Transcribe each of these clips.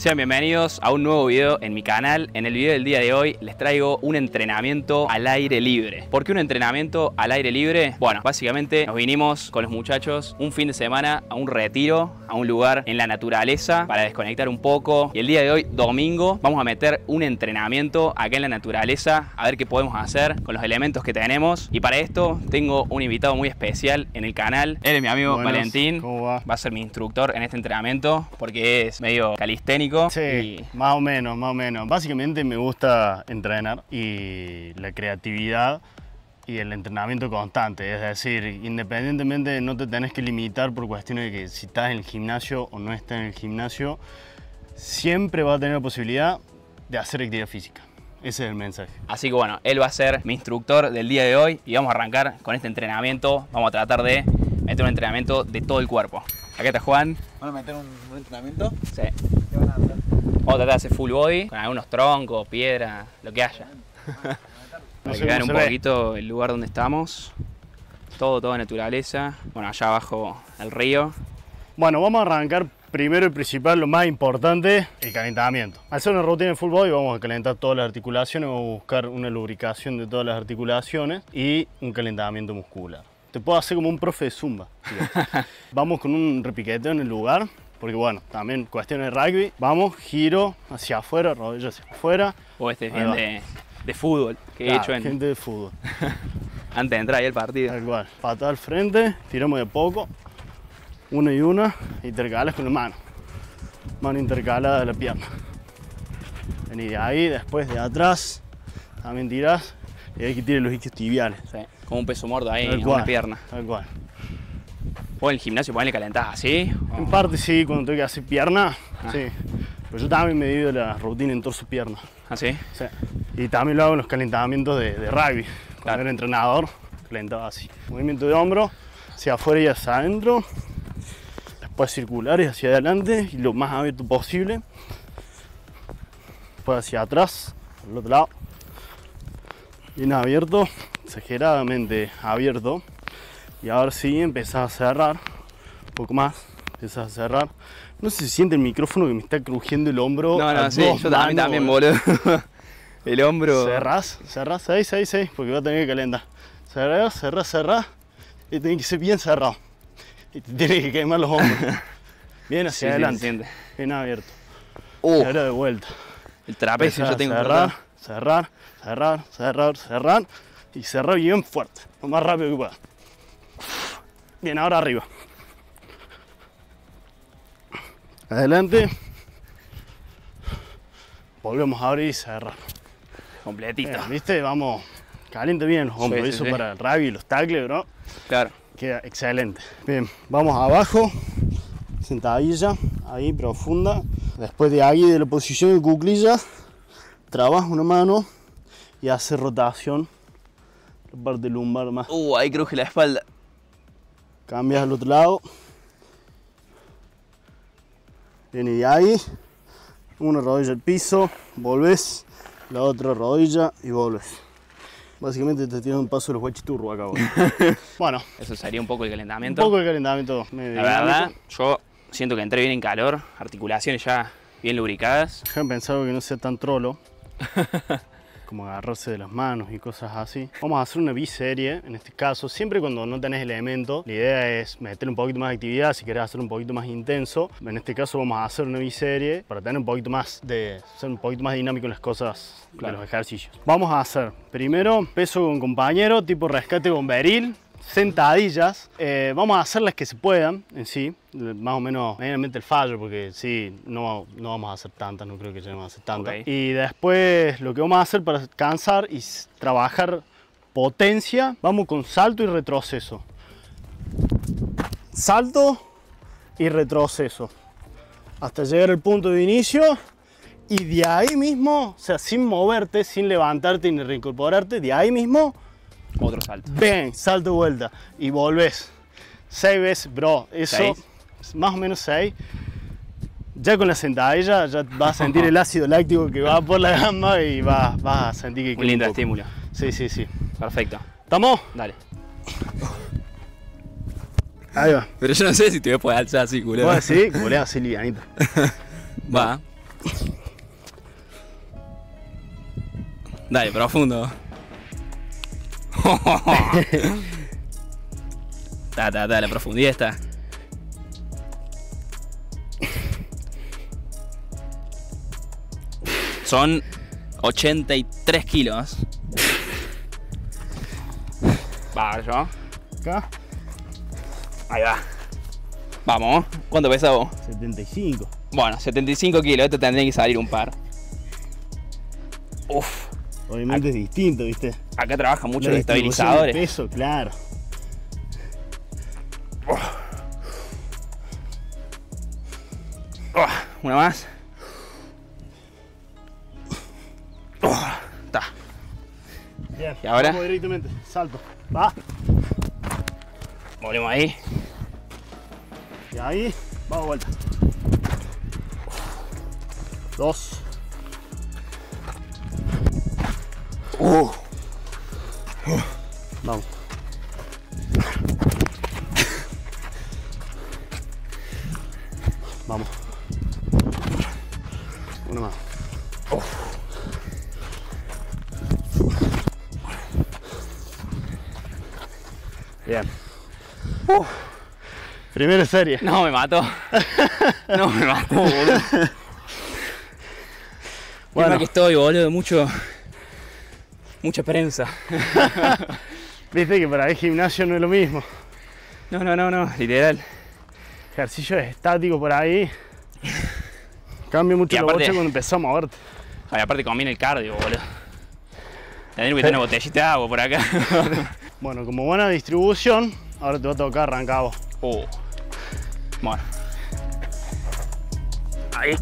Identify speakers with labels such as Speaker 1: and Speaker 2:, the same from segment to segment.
Speaker 1: Sean bienvenidos a un nuevo video en mi canal. En el video del día de hoy les traigo un entrenamiento al aire libre. ¿Por qué un entrenamiento al aire libre? Bueno, básicamente nos vinimos con los muchachos un fin de semana a un retiro, a un lugar en la naturaleza para desconectar un poco. Y el día de hoy, domingo, vamos a meter un entrenamiento acá en la naturaleza, a ver qué podemos hacer con los elementos que tenemos. Y para esto tengo un invitado muy especial en el canal. Él es mi amigo Valentín.
Speaker 2: ¿Cómo va?
Speaker 1: Va a ser mi instructor en este entrenamiento porque es medio calisténico.
Speaker 2: Sí,
Speaker 1: y...
Speaker 2: más o menos, más o menos. Básicamente me gusta entrenar y la creatividad y el entrenamiento constante. Es decir, independientemente no te tenés que limitar por cuestiones de que si estás en el gimnasio o no estás en el gimnasio, siempre vas a tener la posibilidad de hacer actividad física. Ese es el mensaje.
Speaker 1: Así que bueno, él va a ser mi instructor del día de hoy y vamos a arrancar con este entrenamiento. Vamos a tratar de meter un entrenamiento de todo el cuerpo. Acá está Juan.
Speaker 3: ¿Van a meter un entrenamiento?
Speaker 1: Sí.
Speaker 3: ¿Qué van a hacer?
Speaker 1: Vamos a tratar de hacer full body con algunos troncos, piedra, lo que haya. Para que vean un poquito el lugar donde estamos. Todo naturaleza. Bueno, allá abajo el río.
Speaker 2: Bueno, vamos a arrancar primero y principal, lo más importante, el calentamiento. Al hacer una rutina de full body vamos a calentar todas las articulaciones, vamos a buscar una lubricación de todas las articulaciones y un calentamiento muscular. Te puedo hacer como un profe de zumba. Vamos con un repiqueteo en el lugar, porque bueno, también cuestiones de rugby. Vamos, giro hacia afuera, rodilla hacia afuera.
Speaker 1: O este es bien de fútbol que he hecho en...
Speaker 2: gente de fútbol.
Speaker 1: Antes de entrar ahí al partido.
Speaker 2: Tal cual. Patada al frente, tiramos de poco. Una y una, intercalas con la mano. Mano intercalada de la pierna. Vení de ahí, después de atrás, también tirás y hay que tirar los isquiotibiales.
Speaker 1: Sí, como un peso muerto ahí
Speaker 2: Tal
Speaker 1: en
Speaker 2: cual,
Speaker 1: una pierna.
Speaker 2: Tal cual.
Speaker 1: O en el gimnasio ponele calentás así.
Speaker 2: En parte sí, cuando tengo que hacer pierna, sí. Pero yo también me divido la rutina en torso-pierna.
Speaker 1: ¿Así?
Speaker 2: Sí. Y también lo hago en los calentamientos de rugby. Cuando
Speaker 1: Claro.
Speaker 2: era entrenador, calentaba así. Movimiento de hombro, hacia afuera y hacia adentro. Después circulares hacia adelante y lo más abierto posible. Después hacia atrás, al otro lado. Bien abierto, exageradamente abierto. Y ahora sí empezás a cerrar un poco más. Empezás a cerrar. No sé si siente el micrófono que me está crujiendo el hombro.
Speaker 1: No, sí, yo también, boludo. El hombro.
Speaker 2: Cerrás, 6, porque va a tener que calentar. Cerrás. Y tiene que ser bien cerrado. Y te tiene que quemar los hombros. Bien hacia adelante.
Speaker 1: Se siente.
Speaker 2: Bien abierto. Y ahora de vuelta.
Speaker 1: El trapecio yo tengo que
Speaker 2: cerrar. Y cerrar bien fuerte. Lo más rápido que pueda. Bien, ahora arriba. Adelante. Volvemos a abrir y cerrar.
Speaker 1: completito.
Speaker 2: Bien, ¿viste? Vamos, caliente bien los hombros. Eso para el rugby y los tackles, bro.
Speaker 1: Claro.
Speaker 2: Queda excelente. Bien, vamos abajo. Sentadilla, ahí profunda. Después de ahí, de la posición de cuclillas, trabajas una mano y hace rotación. La parte lumbar más.
Speaker 1: Ahí cruje la espalda.
Speaker 2: Cambias al otro lado. Bien, y de ahí, una rodilla al piso, volvés, la otra rodilla y volvés. Básicamente te tiras un paso de los guachiturros acá. Bueno,
Speaker 1: eso sería un poco el
Speaker 2: un
Speaker 1: calentamiento.
Speaker 2: poco de calentamiento medio
Speaker 1: La verdad,
Speaker 2: dinámico.
Speaker 1: yo siento que entré bien en calor, articulaciones ya bien lubricadas.
Speaker 2: Yo he pensado que no sea tan trolo, como agarrarse de las manos y cosas así. Vamos a hacer una biserie, en este caso, siempre cuando no tenés elemento, la idea es meter un poquito más de actividad, si querés hacer un poquito más intenso. En este caso vamos a hacer una biserie para tener un poquito más ser un poquito más dinámico en las cosas,
Speaker 1: claro,
Speaker 2: de los ejercicios. Vamos a hacer primero peso con compañero, tipo rescate bomberil. Sentadillas, vamos a hacer las que se puedan en sí, más o menos medianamente el fallo, porque sí, no vamos a hacer tantas, no creo que lleguemos a hacer tantas.
Speaker 1: Okay.
Speaker 2: Y después lo que vamos a hacer para cansar y trabajar potencia, vamos con salto y retroceso. Salto y retroceso, hasta llegar al punto de inicio. Y de ahí mismo, o sea, sin moverte, sin levantarte ni reincorporarte, de ahí mismo
Speaker 1: Otro salto.
Speaker 2: ven, salto de vuelta y volvés 6 veces, bro. Eso,
Speaker 1: 6.
Speaker 2: Más o menos 6. Ya con la sentadilla ya vas a sentir el ácido láctico que va por la gamba y vas a sentir que
Speaker 1: Un lindo estímulo.
Speaker 2: Sí.
Speaker 1: Perfecto.
Speaker 2: ¿Estamos?
Speaker 1: Dale.
Speaker 2: Ahí va.
Speaker 1: Pero yo no sé si te voy a poder alzar así, culero.
Speaker 2: Vos decís, volea así livianito.
Speaker 1: Va. Dale, profundo. La profundidad está. Son 83 kilos. Va, yo.
Speaker 2: Acá,
Speaker 1: Ahí va. Vamos. ¿Cuánto pesa vos?
Speaker 2: 75.
Speaker 1: Bueno, 75 kilos. Esto tendría que salir un par. Uf.
Speaker 2: Obviamente es distinto, ¿viste?
Speaker 1: Acá trabajan mucho
Speaker 2: La
Speaker 1: los
Speaker 2: distribución
Speaker 1: estabilizadores.
Speaker 2: de peso, claro.
Speaker 1: Una más. Está.
Speaker 2: Bien.
Speaker 1: ¿Y ahora?
Speaker 2: Vamos directamente. Salto. Va.
Speaker 1: Volvemos ahí.
Speaker 2: Y ahí. Vamos vuelta. 2. Vamos. Vamos. Una más. Bien. Primera serie.
Speaker 1: No, me mató. No, me mató, boludo. Bueno, aquí estoy, boludo. Mucha prensa.
Speaker 2: Viste que para el gimnasio no es lo mismo.
Speaker 1: No, literal.
Speaker 2: Ejercicio estático por ahí. Cambia mucho
Speaker 1: Y
Speaker 2: la
Speaker 1: aparte-
Speaker 2: bocha cuando empezamos a moverte.
Speaker 1: Ay, aparte conviene el cardio, boludo. Tendría que tener una botellita de agua por acá.
Speaker 2: Bueno, como buena distribución, ahora te va a tocar arrancar vos.
Speaker 1: Bueno. Ahí.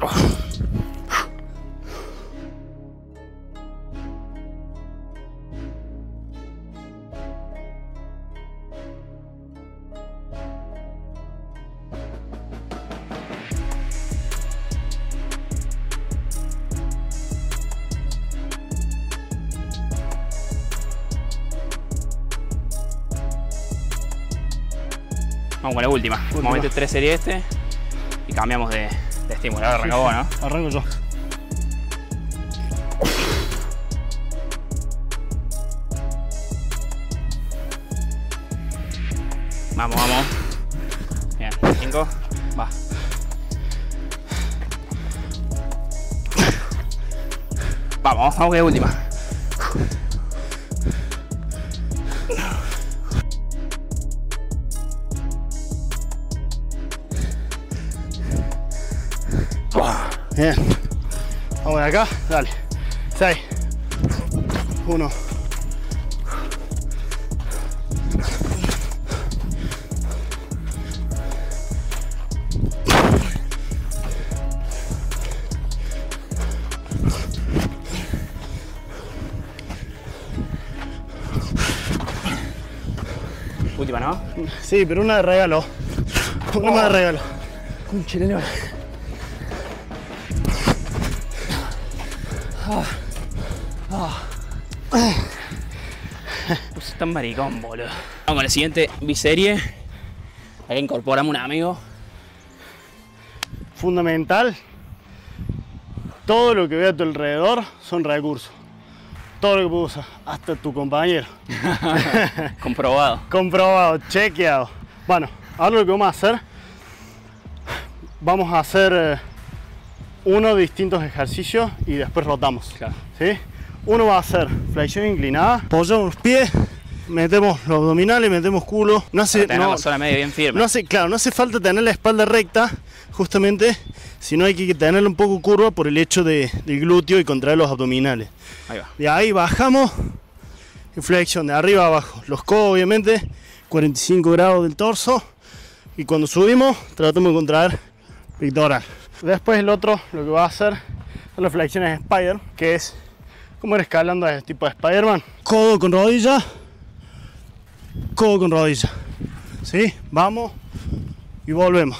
Speaker 1: Vamos con la última. Vamos a meter 3 series y cambiamos de estímulo. Ahora arranca vos, ¿no?
Speaker 2: Arranco yo.
Speaker 1: Vamos. Bien, 5. Va. Vamos con la última.
Speaker 2: Bien. Vamos de acá, dale. 6. 1.
Speaker 1: Última, ¿no?
Speaker 2: Sí, pero una de regalo. Una más de regalo.
Speaker 1: Un chileno. Pues tan maricón, boludo. Vamos con la siguiente biserie. Acá incorporamos un amigo.
Speaker 2: Fundamental. Todo lo que ve a tu alrededor son recursos. Todo lo que puedes usar, hasta tu compañero.
Speaker 1: Comprobado.
Speaker 2: Comprobado, chequeado. Bueno, ahora lo que vamos a hacer uno distintos ejercicios y después rotamos.
Speaker 1: Claro.
Speaker 2: ¿Sí? Uno va a ser flexión inclinada, apoyamos los pies, metemos los abdominales, metemos culo. No hace,
Speaker 1: Para tener la zona media bien firme.
Speaker 2: no hace falta tener la espalda recta, justamente, sino hay que tenerla un poco curva por el hecho del glúteo y contraer los abdominales.
Speaker 1: Ahí va.
Speaker 2: De ahí bajamos y flexión de arriba a abajo. Los codos, obviamente, 45 grados del torso. Y cuando subimos, tratamos de contraer pectoral. Después el otro, lo que va a hacer son las flexiones Spider, que es como ir escalando a este tipo de Spider-Man. Codo con rodilla, codo con rodilla. ¿Sí? Vamos y volvemos.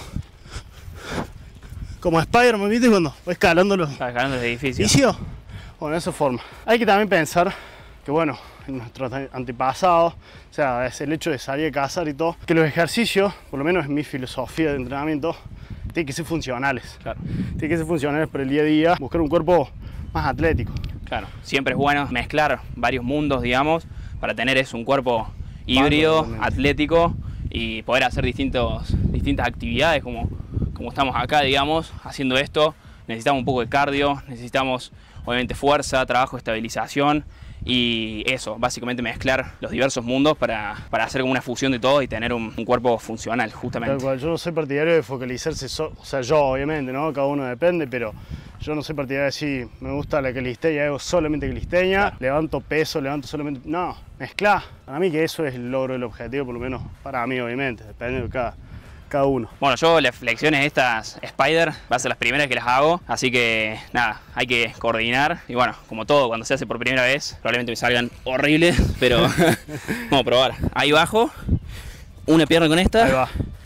Speaker 2: Como Spider-Man, ¿viste? Cuando va escalando los
Speaker 1: Está escalando el edificio.
Speaker 2: edificios. Bueno, de esa forma. Hay que también pensar que, bueno, en nuestros antepasados, o sea, es el hecho de salir a cazar y todo, que los ejercicios, por lo menos en mi filosofía de entrenamiento, tienen que ser funcionales.
Speaker 1: Claro.
Speaker 2: Tienen que ser funcionales para el día a día, buscar un cuerpo más atlético.
Speaker 1: Claro, siempre es bueno mezclar varios mundos, digamos, para tener eso, un cuerpo híbrido, atlético y poder hacer distintas actividades como estamos acá, digamos, haciendo esto. Necesitamos un poco de cardio, necesitamos obviamente fuerza, trabajo de estabilización y eso, básicamente mezclar los diversos mundos para hacer como una fusión de todo y tener un cuerpo funcional, justamente.
Speaker 2: Tal cual, yo no soy partidario de focalizarse, o sea, yo obviamente, ¿no? Cada uno depende, pero yo no soy partidario de decir, me gusta la calistenia, hago solamente calistenia, claro, levanto peso, levanto solamente... No, mezclar. Para mí que eso es el logro del objetivo, por lo menos para mí, obviamente, depende de cada uno.
Speaker 1: Bueno, yo las flexiones estas Spider va a ser las primeras que las hago, así que nada, hay que coordinar y bueno, como todo, cuando se hace por primera vez, probablemente me salgan horribles, pero vamos a probar. Ahí bajo, una pierna con esta.
Speaker 2: Ahí va.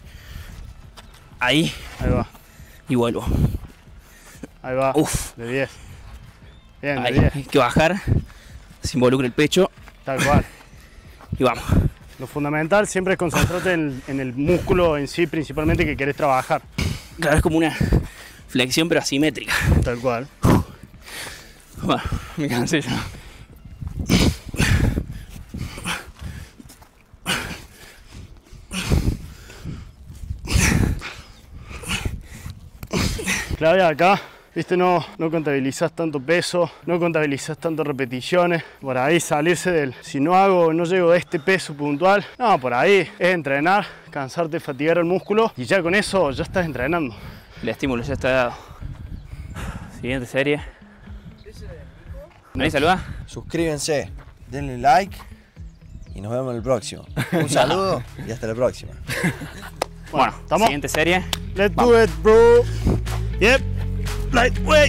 Speaker 1: Ahí
Speaker 2: va.
Speaker 1: Y vuelvo.
Speaker 2: Ahí va.
Speaker 1: Uf.
Speaker 2: De 10. Bien,
Speaker 1: ahí,
Speaker 2: de 10.
Speaker 1: hay que bajar, se involucra el pecho.
Speaker 2: Tal cual.
Speaker 1: Y vamos.
Speaker 2: Lo fundamental siempre es concentrarte en el músculo en sí, principalmente, que querés trabajar.
Speaker 1: Claro, es como una flexión pero asimétrica.
Speaker 2: Tal cual.
Speaker 1: Bueno, me cansé ya.
Speaker 2: Clave acá, viste, no contabilizás tanto peso, no contabilizás tantas repeticiones. Por ahí salirse del, si no llego a este peso puntual, no, por ahí es entrenar, cansarte, fatigar el músculo y ya con eso ya estás entrenando.
Speaker 1: El estímulo ya está dado. Siguiente serie. ¿Me saluda?
Speaker 4: Suscríbanse, denle like y nos vemos en el próximo. Un saludo y hasta la próxima.
Speaker 1: Bueno,
Speaker 2: ¿estamos?
Speaker 1: Siguiente serie.
Speaker 2: Let's do it, bro. Yep. Lightweight.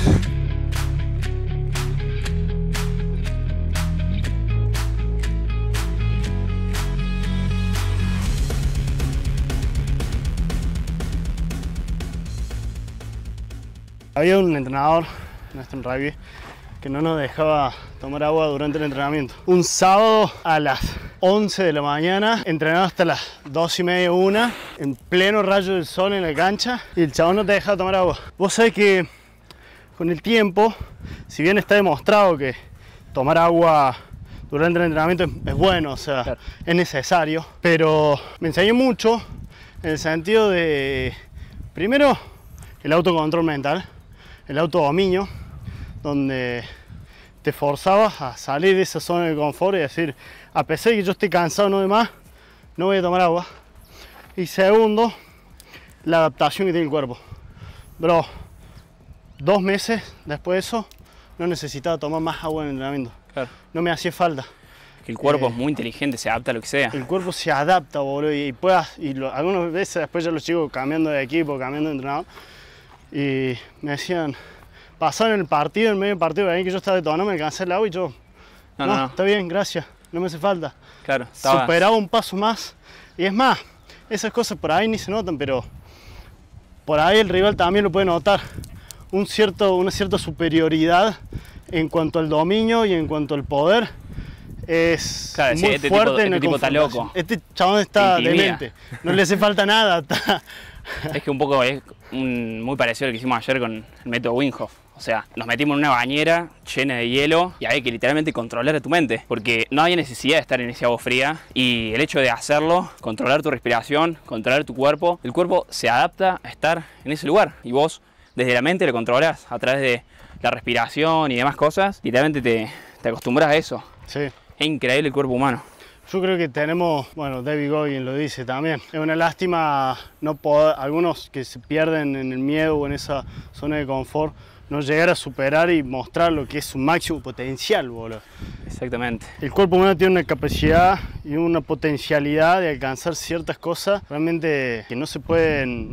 Speaker 2: Había un entrenador en rugby que no nos dejaba tomar agua durante el entrenamiento. Un sábado a las 11 de la mañana, entrenado hasta las 2:30, 1, en pleno rayo del sol en la cancha, y el chabón no te deja tomar agua. Vos sabés que con el tiempo, si bien está demostrado que tomar agua durante el entrenamiento es bueno, o sea, claro, es necesario, pero me enseñó mucho en el sentido de, primero, el autocontrol mental, el autodominio, donde te forzabas a salir de esa zona de confort y decir, a pesar de que yo esté cansado no de más, no voy a tomar agua. Y segundo, la adaptación que tiene el cuerpo. Bro, 2 meses después de eso, no necesitaba tomar más agua en el entrenamiento.
Speaker 1: Claro.
Speaker 2: No me hacía falta.
Speaker 1: Que el cuerpo es muy inteligente, se adapta a lo que sea.
Speaker 2: El cuerpo se adapta, boludo, algunas veces después ya los chicos cambiando de equipo, cambiando de entrenador, y me decían, pasaron el partido, en medio del partido, que yo estaba detonado, me alcancé el agua y yo, no, está bien, gracias, no me hace falta.
Speaker 1: Claro,
Speaker 2: superaba un paso más. Y es más, esas cosas por ahí ni se notan, pero por ahí el rival también lo puede notar. Una cierta superioridad en cuanto al dominio y en cuanto al poder. Es
Speaker 1: claro,
Speaker 2: muy
Speaker 1: sí,
Speaker 2: fuerte en
Speaker 1: este
Speaker 2: el
Speaker 1: tipo está loco.
Speaker 2: Este chabón está demente, no le hace falta nada.
Speaker 1: Es que un poco es muy parecido al que hicimos ayer con el método Wim Hof. O sea, nos metimos en una bañera llena de hielo y hay que literalmente controlar a tu mente, porque no había necesidad de estar en ese agua fría, y el hecho de hacerlo, controlar tu respiración, controlar tu cuerpo, el cuerpo se adapta a estar en ese lugar y vos desde la mente lo controlas a través de la respiración y demás cosas, literalmente te acostumbras a eso.
Speaker 2: Sí.
Speaker 1: Es increíble el cuerpo humano.
Speaker 2: Yo creo que tenemos, bueno, David Goggins lo dice también, es una lástima no poder, algunos que se pierden en el miedo o en esa zona de confort, no llegar a superar y mostrar lo que es su máximo potencial, boludo.
Speaker 1: Exactamente.
Speaker 2: El cuerpo humano tiene una capacidad y una potencialidad de alcanzar ciertas cosas realmente que no se pueden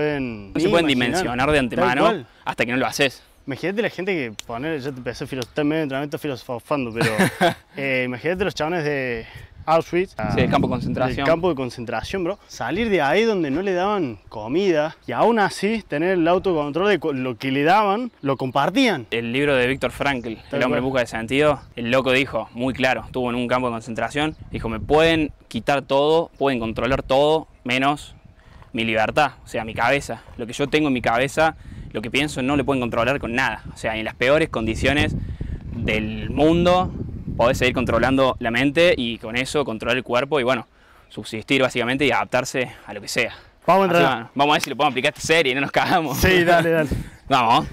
Speaker 1: dimensionar de antemano hasta que no lo haces.
Speaker 2: Imagínate la gente que poner, ya te empecé en medio de entrenamiento filosofando, pero imagínate los chabones de Auschwitz,
Speaker 1: sí, el campo de concentración.
Speaker 2: El campo de concentración, bro. Salir de ahí donde no le daban comida y aún así tener el autocontrol de lo que le daban, lo compartían.
Speaker 1: El libro de Viktor Frankl, El hombre en busca de sentido, el loco dijo, muy claro, estuvo en un campo de concentración, dijo, me pueden quitar todo, pueden controlar todo, menos mi libertad, o sea, mi cabeza. Lo que yo tengo en mi cabeza, lo que pienso, no lo pueden controlar con nada. O sea, en las peores condiciones del mundo podés seguir controlando la mente y con eso controlar el cuerpo y bueno, subsistir básicamente y adaptarse a lo que sea.
Speaker 2: Vamos a
Speaker 1: Así,
Speaker 2: entrenar.
Speaker 1: bueno, vamos a ver si lo podemos aplicar a esta serie y no nos cagamos.
Speaker 2: Sí, dale, dale.
Speaker 1: Vamos.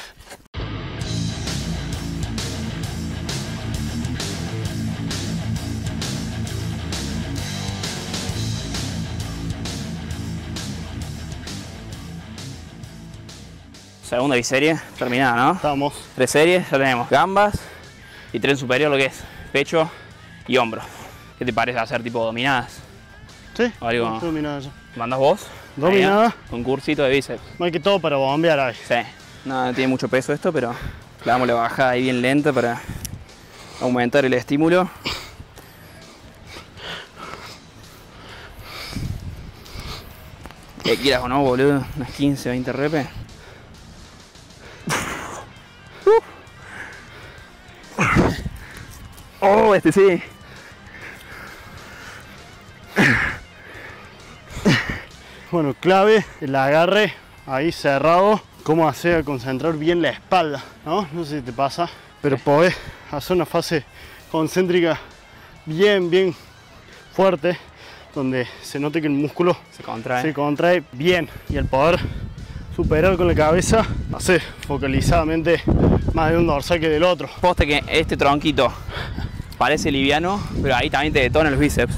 Speaker 1: Segunda biserie terminada, ¿no?
Speaker 2: Estamos.
Speaker 1: 3 series, ya tenemos gambas y tren superior, lo que es pecho y hombro. ¿Qué te parece hacer tipo dominadas?
Speaker 2: Sí,
Speaker 1: O algo.
Speaker 2: dominada ya.
Speaker 1: ¿Mandas vos?
Speaker 2: Dominada.
Speaker 1: Ahí, ¿no? Un cursito de bíceps.
Speaker 2: No hay que todo para bombear ahí.
Speaker 1: Sí. No tiene mucho peso esto, pero le damos la bajada ahí bien lenta para aumentar el estímulo. Que quieras o no, boludo. Unas 15, 20 repes. Oh, este sí.
Speaker 2: Bueno, clave, el agarre ahí cerrado. Cómo hacer concentrar bien la espalda, ¿no? No sé si te pasa, pero podés hacer una fase concéntrica bien fuerte, donde se note que el músculo
Speaker 1: Se contrae.
Speaker 2: se contrae bien y el poder superar con la cabeza, hacer focalizadamente más de un dorsal que del otro.
Speaker 1: Poste que este tronquito parece liviano, pero ahí también te detona los bíceps.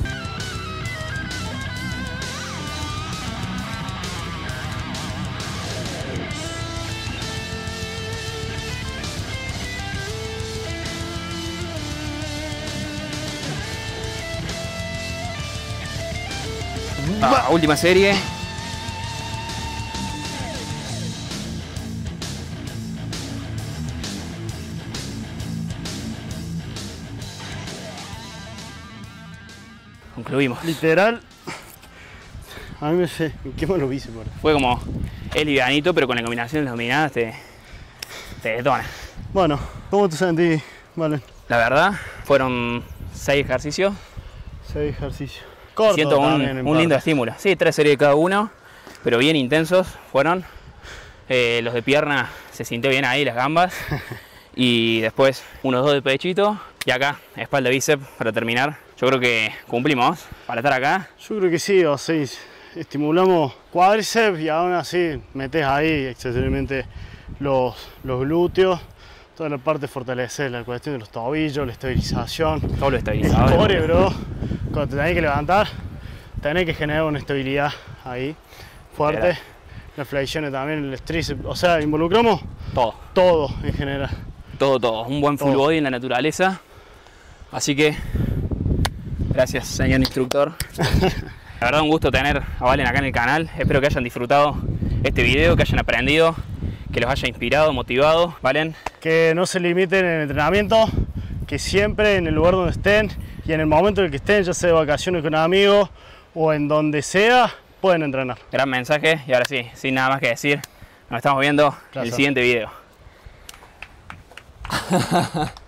Speaker 1: Última serie. Concluimos.
Speaker 2: Literal, a mí me quema los bíceps.
Speaker 1: Fue como, es livianito, pero con la combinación de las dominadas te detona.
Speaker 2: Bueno, ¿cómo te sentís, Valen?
Speaker 1: La verdad, fueron 6 ejercicios.
Speaker 2: 6 ejercicios. Corto
Speaker 1: Siento
Speaker 2: también, en
Speaker 1: un
Speaker 2: parte.
Speaker 1: lindo estímulo. Sí, 3 series de cada uno, pero bien intensos fueron. Los de pierna se sintió bien ahí, las gambas. Y después unos 2 de pechito. Y acá, espalda, bíceps para terminar. Yo creo que cumplimos para estar acá.
Speaker 2: Yo creo que sí, o sea, estimulamos cuádriceps y aún así metes ahí excesivamente los glúteos. Toda la parte de fortalecer, la cuestión de los tobillos, la estabilización.
Speaker 1: Todo lo
Speaker 2: El
Speaker 1: estabilizador.
Speaker 2: core, bro. Cuando te tenés que levantar, tenés que generar una estabilidad ahí fuerte.
Speaker 1: Literal.
Speaker 2: Las flexiones también, el tríceps. O sea, involucramos
Speaker 1: Todo.
Speaker 2: todo en general.
Speaker 1: Todo. Un buen full
Speaker 2: Todo.
Speaker 1: body en la naturaleza. Así que, gracias, señor instructor. La verdad, un gusto tener a Valen acá en el canal. Espero que hayan disfrutado este video, que hayan aprendido, que los haya inspirado, motivado. Valen,
Speaker 2: Que no se limiten en el entrenamiento, que siempre en el lugar donde estén y en el momento en el que estén, ya sea de vacaciones con amigos o en donde sea, pueden entrenar.
Speaker 1: gran mensaje. Y ahora sí, sin nada más que decir, nos estamos viendo en el
Speaker 2: Gracias.
Speaker 1: siguiente video.